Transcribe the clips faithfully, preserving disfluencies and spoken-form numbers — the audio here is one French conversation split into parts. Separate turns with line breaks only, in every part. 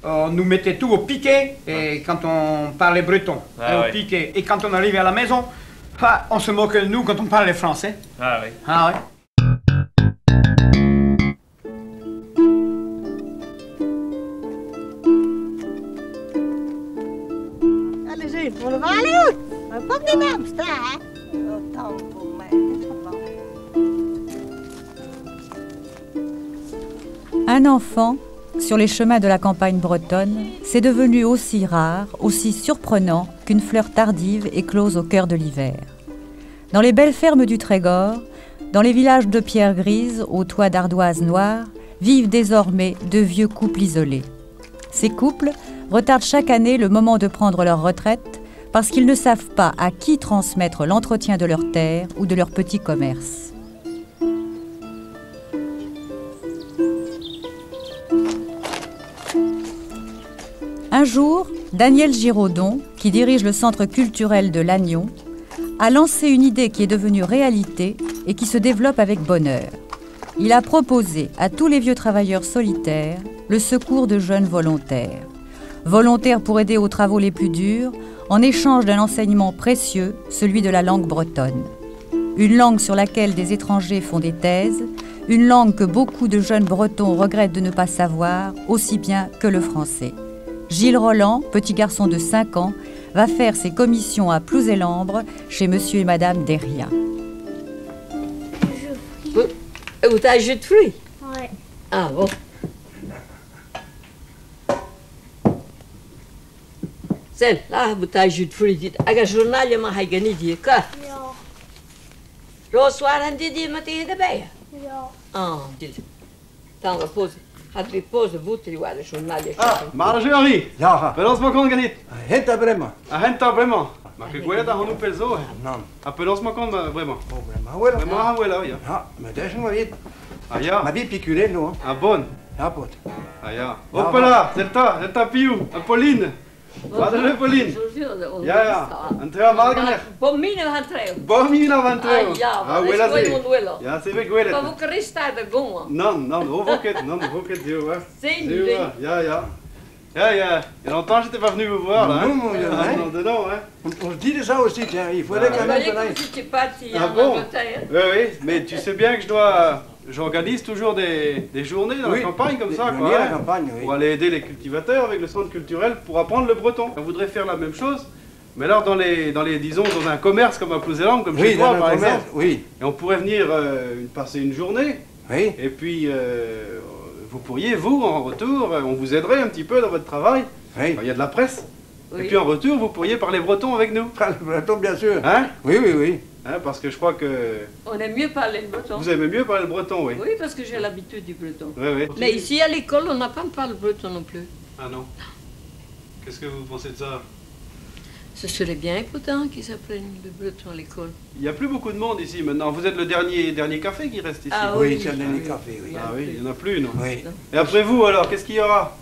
on nous mettait tout au piquet et quand on parlait breton,
Ah,
au
ouais.
piquet. Et quand on arrivait à la maison, ah, on se moquait de nous quand on parlait français.
Ah oui.
Ah ouais.
Allez-y, on va aller où? Pas que des mêmes, c'est hein? Autant pour moi,
Un enfant, sur les chemins de la campagne bretonne, c'est devenu aussi rare, aussi surprenant qu'une fleur tardive éclose au cœur de l'hiver. Dans les belles fermes du Trégor, dans les villages de pierre grise aux toits d'ardoise noire, vivent désormais de vieux couples isolés. Ces couples retardent chaque année le moment de prendre leur retraite parce qu'ils ne savent pas à qui transmettre l'entretien de leur terre ou de leur petit commerce. Un jour, Daniel Giraudon, qui dirige le centre culturel de Lannion, a lancé une idée qui est devenue réalité et qui se développe avec bonheur. Il a proposé à tous les vieux travailleurs solitaires le secours de jeunes volontaires. Volontaires pour aider aux travaux les plus durs, en échange d'un enseignement précieux, celui de la langue bretonne. Une langue sur laquelle des étrangers font des thèses, une langue que beaucoup de jeunes Bretons regrettent de ne pas savoir, aussi bien que le français. Gilles Roland, petit garçon de cinq ans, va faire ses commissions à Plouzélambre chez monsieur et madame Derrien.
Vous avez un jus de fruits?
Ouais.
Ah bon. Sen, là, vous avez un jus de fruits. Dites, à quel journal il m'a gagné dit quoi?
Ja,
Rosoir, han dit, dit, Mathieu de Beyer.
ja.
Ah, dites. Tant que pause. Had vi pause, vous, tu vois, le journal.
Ah, Marjorie!
Jaha,
Pelos ma kon ganit.
henta brema.
A henta vraiment. Ma ke gwela da honu pelzo.
Non,
A pelos ma kon vraiment.
oh brema, voilà.
Vraiment ha wela ja.
Ja, maar dat is nog weer.
Ah ja.
Maar wie piculer nu,
A bon.
ja, pot.
Ah ja. Hopala, zelta, zelta piu, a Pauline. Wat is er Pauline? Ja ja. Antra Margaret.
Pomine han treo.
Bomina vantreo.
Ah, ja,
Ah
maar
wela
dat is
ze.
gewoon duelo.
Ja, se ve
Maar
gwela.
hoe Christ daar de gongen?
Non, non, hovoket, non, hovoket dio, hein.
Zin,
Dio,
zin.
ja ja. Ja ja. Il y a longtemps j'étais pas venu vous voir là.
Non, mon Dieu,
Ah,
hein.
non, de non, hein.
On, on se dit ça aussi, tiens, il faudrait
Ah,
quand
Maar
même
je
qu'on aille.
comme si tu es parti
Ah
en
bon?
Angleterre.
Oui, oui, mais tu sais bien que je dois. J'organise toujours des, des journées dans
Oui,
la campagne comme
des
ça,
journées
quoi.
à la
hein,
campagne, oui.
Pour aller aider les cultivateurs avec le centre culturel pour apprendre le breton. On voudrait faire la même chose, mais alors dans les, dans les disons, dans un commerce comme à Plouzélambre, comme
Oui,
chez toi
dans
par
le commerce,
exemple.
oui,
Et on pourrait venir euh, une- passer une journée,
oui.
et puis euh, vous pourriez, vous, en retour, euh, on vous aiderait un petit peu dans votre travail.
Oui.
Il y a de la presse. Et
Oui.
puis en retour, vous pourriez parler breton avec nous.
Prends le plateau, bien sûr.
Hein,
Oui, oui, oui.
hein Parce que je crois que
On aime mieux parler le breton.
vous aimez mieux parler le breton, oui.
Oui, parce que j'ai l'habitude du breton.
Oui, oui.
Mais ici à l'école, on n'a pas parlé le breton non plus.
Ah non. Qu'est-ce que vous pensez de ça?
Ce serait bien pourtant qu'ils apprennent le breton à l'école.
Il n'y a plus beaucoup de monde ici maintenant. Vous êtes le dernier, dernier café qui reste ici.
Ah
Oui,
oui,
c'est un
ah
dernier
oui.
café, oui.
Ah oui, il n'y en a plus, non.
Oui.
Et après vous, alors, qu'est-ce qu'il y aura?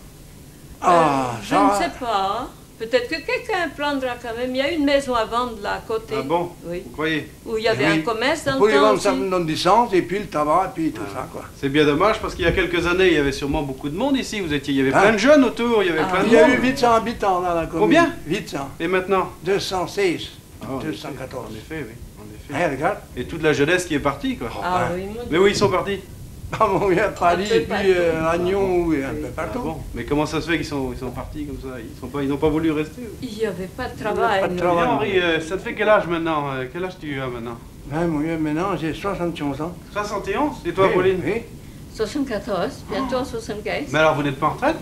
Ah,
Je
ça.
ne sais pas. Peut-être que quelqu'un prendra quand même. Il y a une maison à vendre là à côté.
Ah bon?
Oui.
Vous croyez?
Où il y avait
Oui.
un commerce dans
Pour
le
les
temps
vendre, ça
aussi.
me donne du sens, et puis le tabac, et puis tout ça, quoi.
C'est bien dommage parce qu'il y a quelques années, il y avait sûrement beaucoup de monde ici. Vous étiez, il y avait
Ah.
plein de jeunes autour, il y avait
Ah.
plein de
Il y a
monde.
eu huit cents habitants dans la commune.
Combien?
huit cents.
Et maintenant?
deux cent seize.
Ah, en
deux cent quatorze.
effet, en effet, oui. En effet.
Hein, regarde.
Et toute la jeunesse qui est partie, quoi.
Ah
Ouais.
oui, mon
Mais où ils sont partis?
Ah, mon vieux, Paris,
Un
et
peu
puis
partout.
euh, Agnon, oui, un peu
Ah
partout.
bon? Mais comment ça se fait qu'ils sont, ils sont partis comme ça? Ils sont pas, ils n'ont pas voulu rester? eux
Il n'y avait pas de
Il y
travail.
avait pas de
nous.
travail.
Dis, Henri, euh, ça te fait quel âge maintenant? Euh, Quel âge tu as maintenant?
Hein, mon vieux, maintenant, j'ai soixante et onze ans.
soixante et onze? Et toi,
Oui,
Pauline?
Oui.
soixante-quatorze, bientôt soixante-quinze.
Mais alors, vous n'êtes pas en retraite?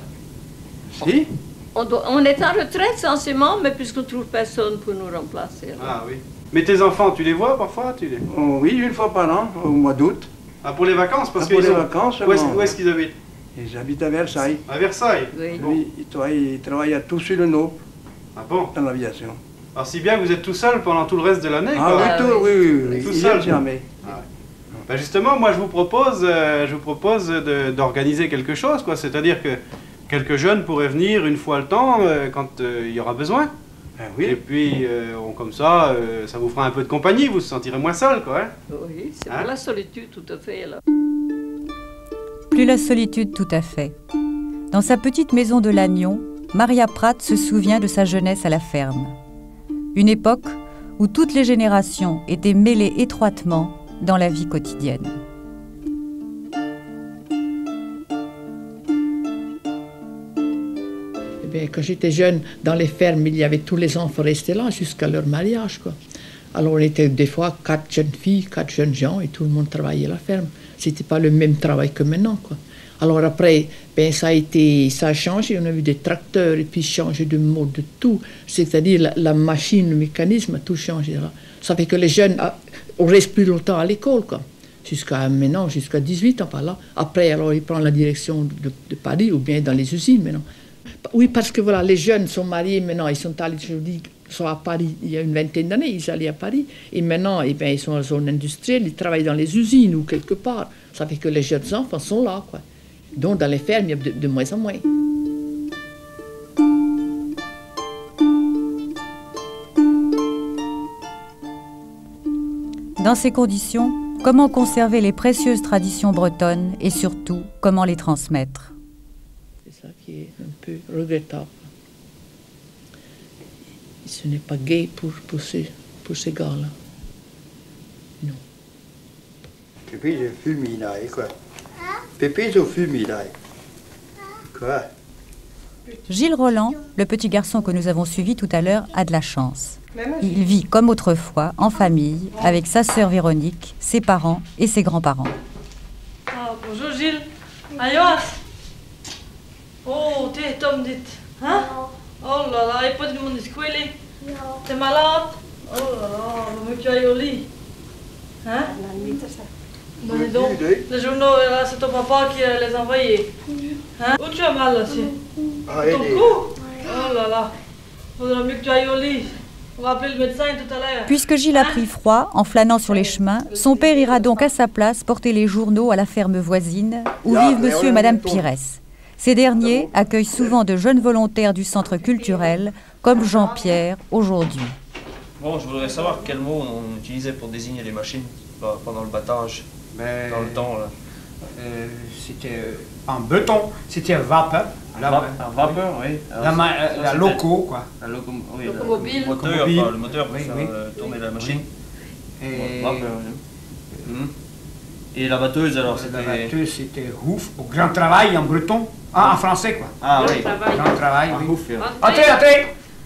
Si.
On, doit- on est en retraite censément, mais puisqu'on ne trouve personne pour nous remplacer. alors.
Ah oui. Mais tes enfants, tu les vois parfois? Tu les...
Oh, oui, une fois par an, au mois d'août.
Ah, pour les vacances? Parce
Ah, pour
qu'ils
les
sont-
vacances,
Où est-ce
seulement.
où est-ce qu'ils habitent?
Ils habitent à Versailles.
À Versailles?
Oui.
Oui, ils travaillent, ils travaillent à tout sur le nord,
Ah bon?
dans l'aviation.
Alors si bien que vous êtes tout seul pendant tout le reste de l'année,
Ah
quoi.
oui,
Ah,
tout,
oui.
oui, oui, oui.
Tout
Ils
seul.
viennent jamais.
Ben justement, moi je vous propose, euh, je vous propose de- d'organiser quelque chose, quoi. C'est-à-dire que quelques jeunes pourraient venir une fois le temps, euh, quand euh, il y aura besoin.
Ben
Et
oui.
puis, euh, on- comme ça, euh, ça vous fera un peu de compagnie, vous vous sentirez moins seul, quoi. Hein.
Oui, c'est
Hein?
pour la solitude tout à fait. Là.
Plus la solitude tout à fait. Dans sa petite maison de Lannion, Maria Pratt se souvient de sa jeunesse à la ferme. Une époque où toutes les générations étaient mêlées étroitement dans la vie quotidienne.
Eh bien, quand j'étais jeune, dans les fermes, il y avait tous les enfants restés là jusqu'à leur mariage, quoi. Alors on était des fois quatre jeunes filles, quatre jeunes gens et tout le monde travaillait à la ferme. C'était pas le même travail que maintenant, quoi. Alors après, ben ça a été, ça a changé. On a vu des tracteurs et puis changer de mode de tout. C'est-à-dire la, la machine, le mécanisme a tout changé. Là. Ça fait que les jeunes, ah, on reste plus longtemps à l'école, quoi. Jusqu'à maintenant, jusqu'à dix-huit ans par là. Après, alors ils prennent la direction de, de Paris ou bien dans les usines maintenant. Oui, parce que voilà, les jeunes sont mariés maintenant. Ils sont allés, je dis, sont à Paris il y a une vingtaine d'années, ils allaient à Paris. Et maintenant, eh bien, ils sont en zone industrielle, ils travaillent dans les usines ou quelque part. Ça fait que les jeunes enfants sont là, quoi. Donc dans les fermes, il y a de, de moins en moins.
Dans ces conditions, comment conserver les précieuses traditions bretonnes et surtout, comment les transmettre?
C'est ça qui est un peu regrettable. Ce n'est pas gai pour, pour ces, pour ces gars-là. Non.
Pépé, je fume, il a, quoi. Pépé, je fume, il a. Quoi?
Gilles Roland, le petit garçon que nous avons suivi tout à l'heure, a de la chance. Il vit comme autrefois, en famille, avec sa sœur Véronique, ses parents et ses grands-parents.
Ah, bonjour Gilles. Ayos. Oh, t'es Tom dit. Hein? Oh là là, il n'y a pas de monde squelé. T'es malade? Oh là là, on veut que tu ailles au lit. Hein? Bon, dis donc, les journaux, là, c'est ton papa qui les a envoyés. Hein? Où tu as mal là, c'est? Ton cou? Oh là là, faudrait mieux que tu ailles au lit. On va appeler le médecin tout à l'heure.
Puisque Gilles a pris froid en flânant sur les chemins, son père ira donc à sa place porter les journaux à la ferme voisine où vivent monsieur et madame Pires. Ces derniers accueillent souvent de jeunes volontaires du centre culturel, comme Jean-Pierre aujourd'hui.
Bon, je voudrais savoir quel mot on utilisait pour désigner les machines pendant le battage,
Mais,
dans le temps. là.
Euh, c'était euh, en breton, c'était vapeur.
La, la vapeur, oui. Alors,
la, ma, euh, la loco, quoi.
La loco, oui,
locomobile.
Le moteur,
Locomobile.
enfin, le moteur pour
Oui,
faire
oui.
euh, tourner la machine.
Oui. Et,
Vapeur, oui. Mmh. Et la batteuse, alors
la
c'était...
batteuse, c'était ouf, au grand travail en breton. Ah, en français, quoi.
Ah
Grand
oui,
travail.
Grand travail,
ah,
oui.
ouf, euh,
Attends, attends.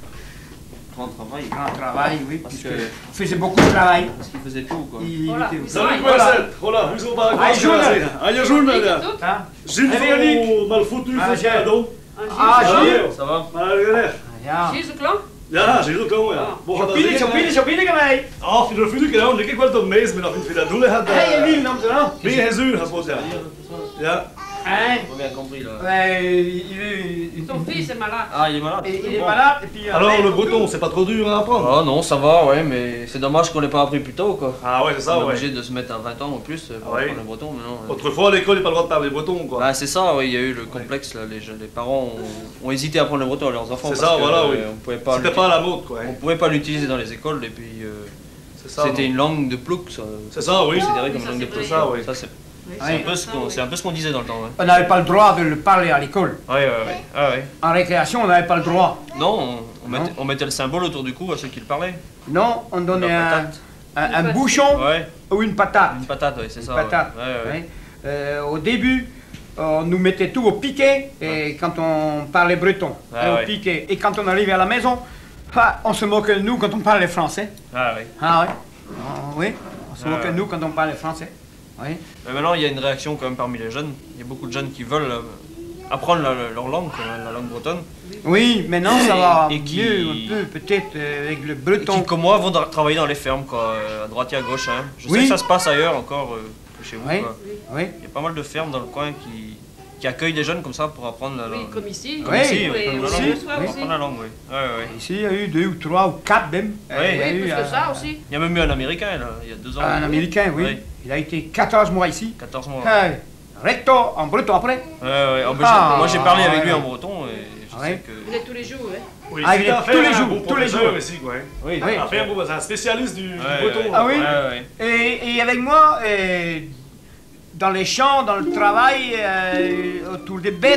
grand travail.
Grand travail, oui,
Parce
puisque
que-
on faisait beaucoup de travail.
Parce qu'il faisait tout, quoi.
Il
Voilà.
était-
Salut,
Voilà, voilà, hoezo maak
Ai, journal.
Ai, journal, ja.
Hein?
Zin
Hey, Véronique.
voor mal foutu,
Ah,
voor
Gilles.
cadeau.
Ah, Gilles.
Ça va?
Maar weer
Ja.
Gilles, c'est clair?
Ja, zie je ook al, ja. Mocht dat
Chopine, chopine, chopine, mij.
Ah, vind je vind ik nou, ik wel dat mees, maar dat vind je dat doelen had.
Hey, Emile, nam ze nou.
Ben je zuur, had wat ja. Ja.
Hein?
J'ai bien compris, là.
Ouais, il est, il,
Ton fils est malade.
Ah, il est malade?
il est malade et puis...
Alors,
après,
le breton, c'est pas trop dur à apprendre.
Ah non, ça va, ouais, mais c'est dommage qu'on l'ait pas appris plus tôt, quoi.
Ah ouais, c'est ça,
On est
ouais.
obligé de se mettre à vingt ans ou plus euh, pour
Ah ouais.
apprendre le breton, maintenant. euh.
Autrefois, à l'école, il n'y a pas le droit de parler breton, quoi.
Bah, c'est ça, oui, il y a eu le complexe, là, les, jeunes- les parents ont, ont hésité à apprendre le breton à leurs enfants.
C'est
parce
ça,
que,
voilà,
euh,
oui.
On pouvait pas
C'était
l'uti-
pas à la mode, quoi.
on
hein.
pouvait pas l'utiliser dans les écoles, et puis euh,
C'est ça.
c'était
non.
une langue de plouc, ça.
C'est ça, oui.
Considéré comme
ça,
une langue de
c'est
plouc.
vrai.
Ça, oui.
Ça, c'est
Oui,
c'est un, peu ce qu'on- c'est un peu ce qu'on disait dans le temps, ouais.
On n'avait pas le droit de le parler à l'école.
Ouais, ouais, ouais. Ah, ouais.
En récréation, on n'avait pas le droit.
Non, on, on mettait,
Non.
on mettait le symbole autour du cou à ceux qui le parlaient.
Non, on donnait
La
un,
patate.
un, un
Une
bouchon
Ouais,
ou une patate.
une patate, ouais, c'est
Une
ça. ouais.
patate.
Ouais, ouais, ouais.
Ouais. Euh, au début, on nous mettait tout au piquet et quand on parlait breton,
Ouais,
et au
ouais.
piquet. Et quand on arrivait à la maison, ah, on se moquait de nous quand on parlait français.
Ah, ouais.
Ah ouais. Ah, oui, on se
Ouais,
moquait de
ouais.
nous quand on parlait français. Oui.
Mais maintenant, il y a une réaction quand même parmi les jeunes. Il y a beaucoup de jeunes qui veulent euh, apprendre la- leur langue, quoi, la langue bretonne.
Oui, maintenant ça va
Et qui-
mieux un peu, peut-être euh, avec le
Et
breton.
qui, comme moi, vont tra- travailler dans les fermes, quoi, euh, à droite et à gauche. Hein. Je sais
Oui.
que ça se passe ailleurs encore euh, que chez vous.
Oui.
Quoi.
Oui.
Il y a pas mal de fermes dans le coin qui, qui accueillent des jeunes comme ça pour apprendre la
Oui,
langue.
comme ici.
Oui,
ici,
Oui,
comme
on
la
le
langue.
reçoit
Oui.
Pour
aussi.
apprendre la langue, oui. Ouais, ouais.
Ici, il y a eu deux ou trois ou quatre même. Euh,
Oui.
il y a
Oui,
eu
plus
un,
que ça aussi.
Il y a même eu un Américain, là, il y a deux ans.
un Américain, oui.
Oui.
Il a été quatorze mois ici.
quatorze mois.
Ah, recto, en breton après.
Ouais, ouais. Ah, bah, j'ai-
Ah,
moi, j'ai parlé avec
ouais,
lui en
ouais.
breton et je
Ouais.
sais que...
Vous êtes tous les jours, hein?
Oui,
Ah,
c'est
il est
à
tous
faire
les
un
jours,
bon
tous les
professeur
jours.
ici, quoi. hein.
Oui,
Oui.
À faire, bon, c'est un spécialiste du, du
Ouais,
breton.
ouais.
là.
Ah oui.
Ouais, ouais.
Et, et avec moi, euh, dans les champs, dans le travail, euh, autour des bêtes,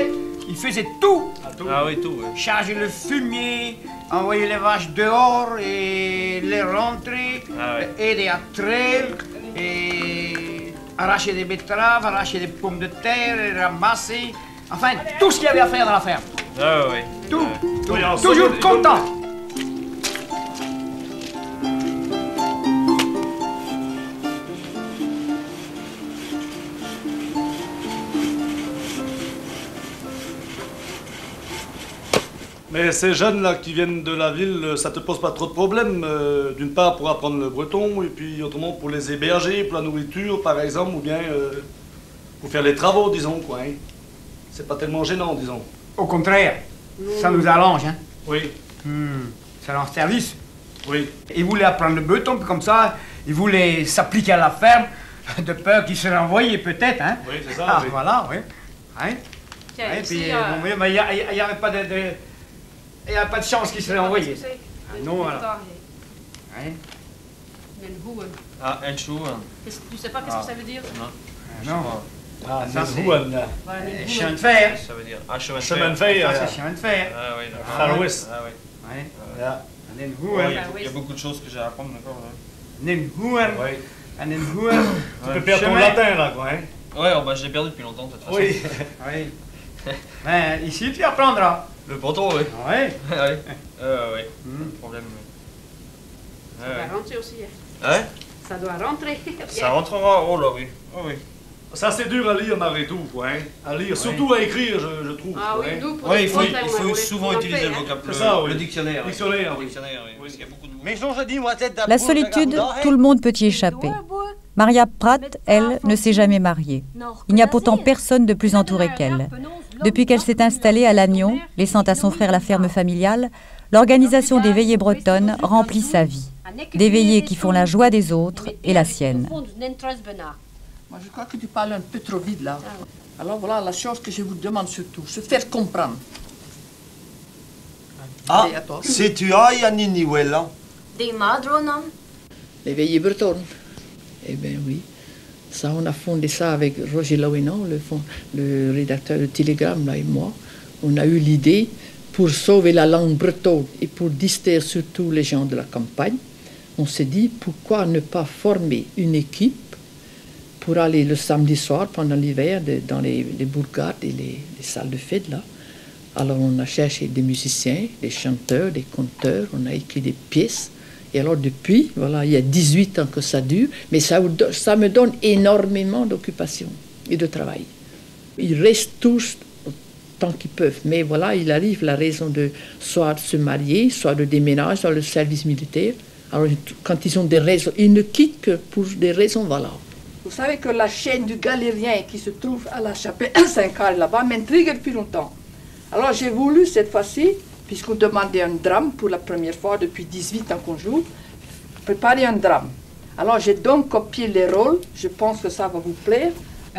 Il faisait tout.
Ah oui, tout, oui.
Charger le fumier, envoyer les vaches dehors et les rentrer,
Ah ouais.
aider à traire, et arracher des betteraves, arracher des pommes de terre, et ramasser. Enfin, tout ce qu'il y avait à faire dans la ferme.
Ah oui.
Tout.
Oui, alors,
Toujours
ça,
content.
Mais ces jeunes-là qui viennent de la ville, ça te pose pas trop de problèmes, euh, d'une part pour apprendre le breton, et puis autrement pour les héberger, pour la nourriture par exemple, ou bien euh, pour faire les travaux, disons, quoi. Hein. C'est pas tellement gênant, disons.
Au contraire, ça nous arrange, hein.
Oui.
Hmm, ça rend service.
Oui.
Ils voulaient apprendre le breton, puis comme ça, ils voulaient s'appliquer à la ferme, de peur qu'ils se renvoyaient peut-être, hein.
Oui, c'est ça,
Ah,
oui.
voilà, oui. Hein?
Tiens,
Ouais,
ici,
puis,
euh,
bon, oui, mais il n'y avait pas de... de... Il n'y a pas de chance qu'il serait envoyé. Ah, non, alors. Ouais.
Ah, un chou. hein.
Tu sais pas qu'est-ce
Ah.
que ça veut dire?
Non.
Ah, non.
Ah,
ça,
c'est
c'est-
Rouen, là.
Voilà,
Euh,
les
chemin de
boules.
fer.
Ça veut dire. Ah, chemin de
Chemin
fer.
de fer,
Ça,
ja.
c'est chemin de fer.
Ah oui, d'accord.
Far West.
Ah oui.
Ouais.
Ja.
En een
Ouais,
hoer.
il y a- il y a beaucoup de choses que j'ai à apprendre encore. là.
En een hoer.
Oui.
En een hoer.
Tu peux perdre ton
Chemin.
latin, là, quoi, hein.
Ouais, oh, bah, je l'ai perdu depuis longtemps, de toute façon.
Oui.
Oui. Ben, ici, tu apprendras.
Le breton, oui.
Ouais.
ouais. Euh, ouais.
Hmm.
Pas de problème. oui.
Ça
Ouais,
doit rentrer aussi. hein.
ouais. Hein?
Ça doit rentrer.
Ça rentrera. Oh là, oui. Oh oui.
Ça, c'est dur à lire malgré tout, quoi, hein. À lire, surtout à écrire, je, je trouve.
Ah
quoi,
oui,
hein.
nous, pour
Ouais,
les
il faut,
fautes,
il
là, on a
faut
roulé
souvent
tout en
utiliser
fait,
le
hein.
vocabulaire,
C'est ça, oui.
le dictionnaire. oui.
Dictionnaire,
Le
oui.
dictionnaire, oui, parce qu'il y a beaucoup de mots.
La solitude, tout le monde peut y échapper. Maria Pratt, elle, ne s'est jamais mariée. Il n'y a pourtant personne de plus entouré qu'elle. Depuis qu'elle s'est installée à Lannion, laissant à son frère la ferme familiale, l'organisation des veillées bretonnes remplit sa vie. Des veillées qui font la joie des autres et la sienne.
Moi, je crois que tu parles un peu trop vite là. Alors voilà la chose que je vous demande surtout, se faire comprendre.
Ah,
Et à toi.
se tu hai a Niniwella,
Des madrones.
Les veillées bretonnes. Eh bien oui. Ça, on a fondé ça avec Roger Laouénan, le, fond- le rédacteur de Télégramme, là, et moi. On a eu l'idée, pour sauver la langue bretonne et pour distraire surtout les gens de la campagne, on s'est dit, pourquoi ne pas former une équipe pour aller le samedi soir, pendant l'hiver, de- dans les, les bourgades et les, les salles de fête, là. Alors on a cherché des musiciens, des chanteurs, des conteurs, on a écrit des pièces. Et alors depuis, voilà, il y a dix-huit ans que ça dure, mais ça, vous do- ça me donne énormément d'occupation et de travail. Ils restent tous tant qu'ils peuvent, mais voilà, il arrive la raison de soit de se marier, soit de déménager dans le service militaire. Alors quand ils ont des raisons, ils ne quittent que pour des raisons valables.
Vous savez que la chaîne du Galérien qui se trouve à la chapelle Saint-Carl là-bas m'intrigue depuis longtemps. Alors j'ai voulu cette fois-ci, puisqu'on demandait un drame pour la première fois depuis dix-huit ans qu'on joue, préparer un drame. Alors j'ai donc copié les rôles, je pense que ça va vous plaire.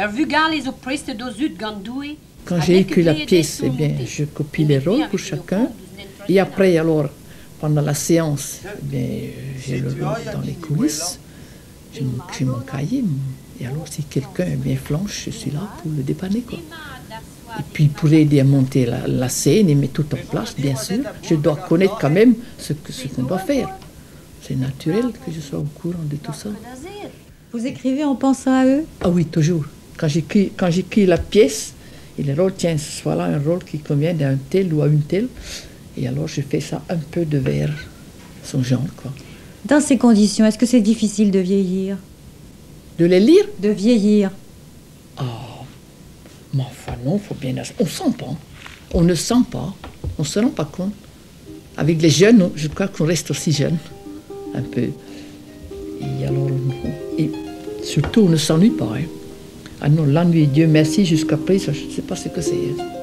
Quand j'ai écrit la pièce, eh bien, je copie les rôles pour chacun. Et après, alors, pendant la séance, eh bien, j'ai le rôle dans les coulisses. J'ai mon, j'ai mon cahier. Et alors, si quelqu'un eh bien, flanche, je suis là pour le dépanner, quoi. Et puis, pour aider à monter la, la scène et mettre tout en place, bien sûr, je dois connaître quand même ce, que, ce qu'on doit faire. C'est naturel que je sois au courant de tout ça.
Vous écrivez en pensant à eux?
Ah oui, toujours. Quand j'écris, quand j'écris la pièce, et le rôle, tiens, ce soit là un rôle qui convient à un tel ou à une telle, et alors je fais ça un peu de vers son genre, quoi.
Dans ces conditions, est-ce que c'est difficile de vieillir?
De les lire?
De vieillir.
Ah, mais enfin non, faut bien... On sent pas. On ne sent pas. On se rend pas compte. Avec les jeunes, je crois qu'on reste aussi jeune, un peu. Et alors, et surtout, on ne s'ennuie pas. Hein. Ah non, l'ennui, Dieu merci, jusqu'à présent, je ne sais pas ce que c'est.